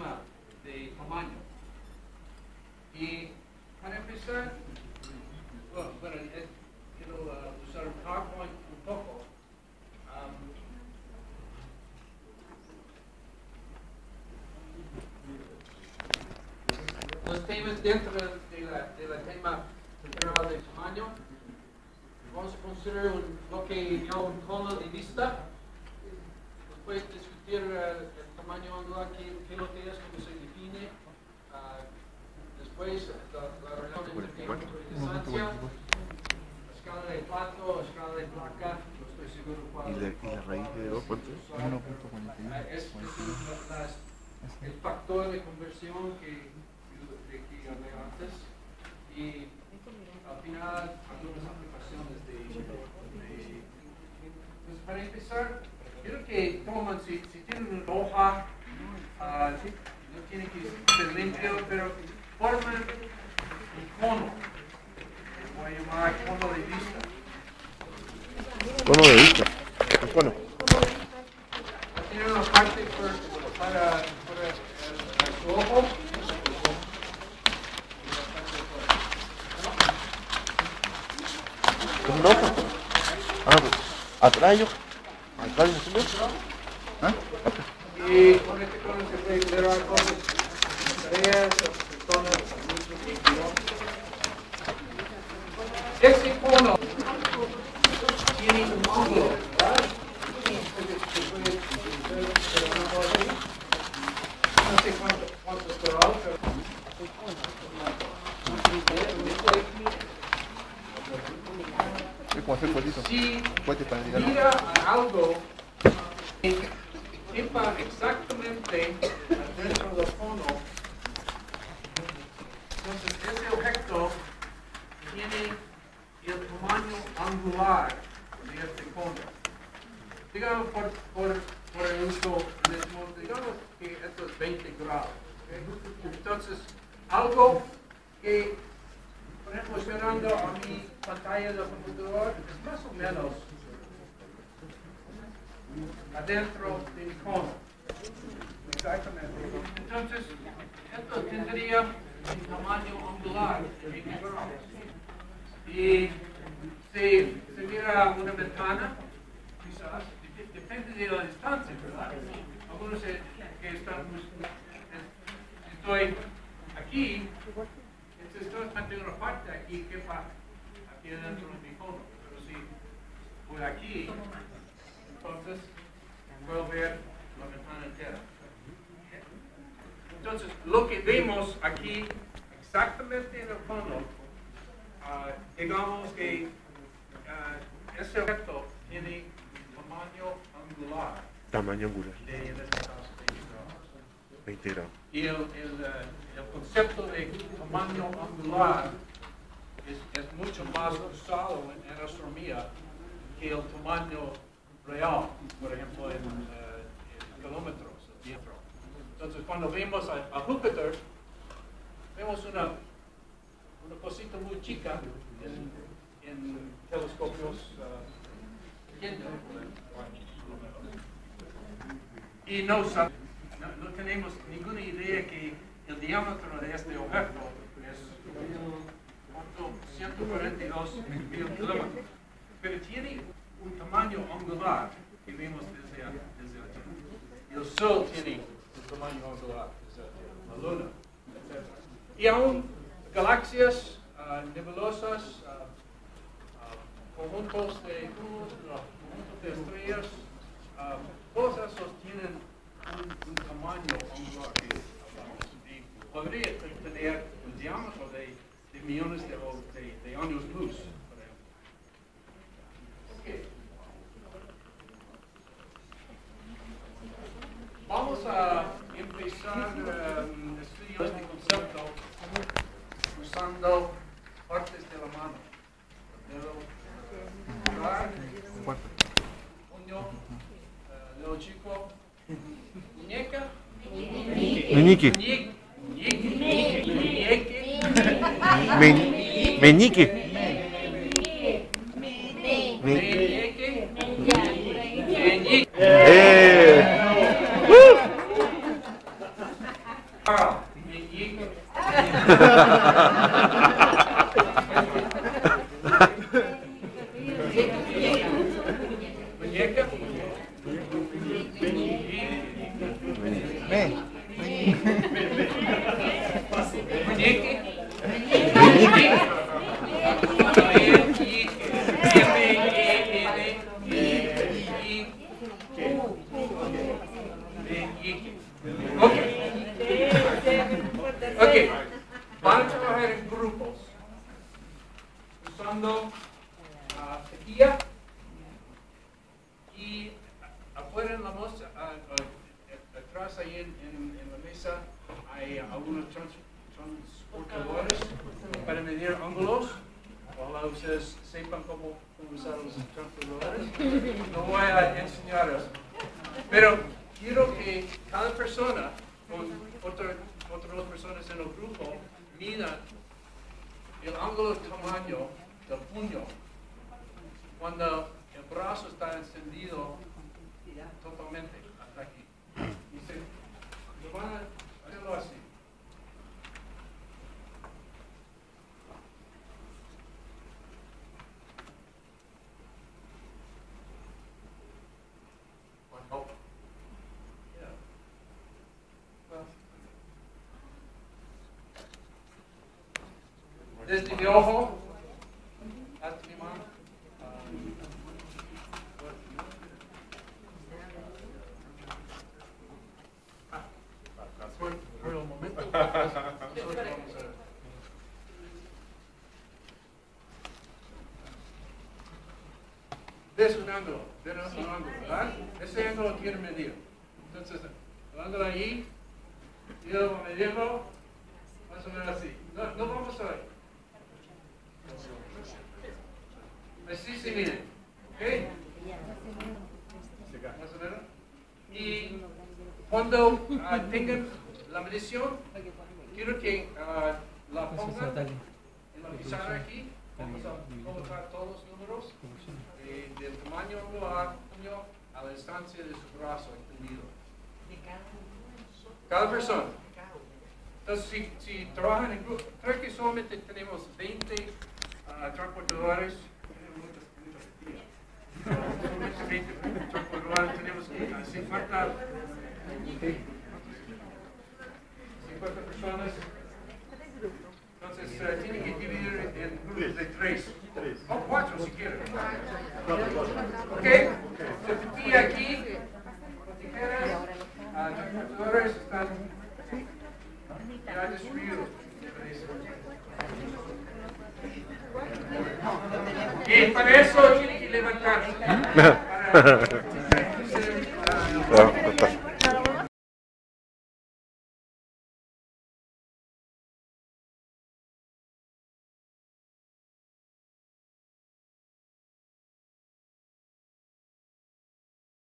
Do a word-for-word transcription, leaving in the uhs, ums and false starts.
tema de tamaño. Y para empezar, bueno, bueno eh, quiero uh, usar un PowerPoint un poco. Um, los temas dentro de la, de la tema general de tamaño, vamos a considerar un, lo que llamo un cono de vista. Después discutir uh, el tamaño angular, qué, qué lo que es, cómo se define. Uh, después la, la relación entre tiempo y distancia, la escala de plato, la escala de placa. No estoy seguro cuál. ¿Y la, y la raíz de dos cuánto es? uno punto cuarenta y uno. Uh, es, es un, la, las, el factor de conversión que, de que hablé antes. Y al final algunas aplicaciones de, de pues para empezar, quiero que toman, si, si tienen una hoja, uh, no tiene que ser limpio, pero forman un cono, que voy a llamar cono de vista. Cono de vista. ¿Un cono? Tienen una parte por, para, para el, su ojo. ¿Con una hoja? Ah, pues, atrás yo. Acá yo, ¿sí? ¿Ah? Y con este cono se puede liberar cosas, tareas, personas, ese cono tiene un ángulo, ¿verdad? No sé cuánto, cuánto será, pero Es como hacer cuadritos. si Puente para llegar. mira a algo que quepa exactamente dentro del cono, entonces ese objeto tiene el tamaño angular de este cono. Digamos por, por, por el uso mismo, digamos que esto es veinte grados. ¿Okay? Entonces, algo que, por ejemplo, estoy dando a mi pantalla del computador, es más o menos adentro de mi cono. Exactamente. Entonces, esto tendría un tamaño angular de veinte grados. Y si se mira una ventana, quizás, depende de la distancia, ¿verdad? Algunos que están, estoy aquí, entonces tengo una parte aquí que va aquí dentro de mi cono, pero si voy aquí, entonces puedo ver la ventana entera. Entonces, lo que vemos aquí exactamente en el cono, uh, digamos que uh, ese objeto tiene tamaño angular. Tamaño angular. De, en este caso, veinte grados. Y el, el, uh, el concepto de tamaño angular es, es mucho más usado en, en astronomía que el tamaño real, por ejemplo, en, uh, en kilómetros. Entonces, cuando vemos a, a Júpiter, vemos una, una cosita muy chica en, en telescopios uh, pequeños. Y no, no, no tenemos ninguna idea que el diámetro de este objeto es ciento cuarenta y dos mil kilómetros, pero tiene un tamaño angular que vemos desde, desde aquí. El Sol tiene un tamaño angular desde la Luna, etcétera. Y aún galaxias, uh, nebulosas, uh, uh, conjuntos de, uh, conjuntos de estrellas, uh, todos esos tienen un, un tamaño angular que hablamos. Y podría tener un diámetro de, de millones de, de, de años luz, por ejemplo. Okay. Vamos a empezar um, estudios de este concepto usando partes de la mano. Dedo pulgar, puño, uh, dedo chico, muñeca, Meñique. muñeque, muñeque, Men- Meñique. muñeque, meñique, meñique. ¡Eh! Muñeca. Ve. Muñeque. Ok, van a trabajar en grupos usando uh, guía y afuera en la mesa, uh, uh, atrás ahí en, en, en la mesa hay algunos trans, transportadores para medir ángulos. Ojalá ustedes sepan cómo, cómo usar los transportadores. No voy a enseñar eso. Pero quiero que cada persona con otra, otras dos personas en el grupo midan el ángulo de tamaño del puño cuando el brazo está encendido totalmente hasta aquí. Y se, se van a hacerlo así. Desde mi ojo hasta mi mano. Ah, por, por el momento. Ves un ángulo, ves un ángulo, ¿verdad? Ese ángulo quiero medir. Entonces, el ángulo ahí, yo voy a medirlo más o menos así. No, no vamos a ver. Así se mide, ¿ok? Más o menos. Y cuando uh, tengan la medición, quiero que uh, la pongan en la pizarra aquí. Vamos a colocar todos los números eh, del tamaño angular puño a la distancia de su brazo extendido. Cada persona. Entonces, si, si trabajan en grupo, creo que solamente tenemos veinte uh, transportadores. Solamente veinte transportadores. Tenemos cincuenta, cincuenta personas. Entonces, uh, tienen que dividir en grupos de tres. O cuatro, si quieren. ¿Ok? Se pilla aquí. Con tijeras. Uh, transportadores están ya destruidos. Y para eso tienen que levantarse. Para, para, para,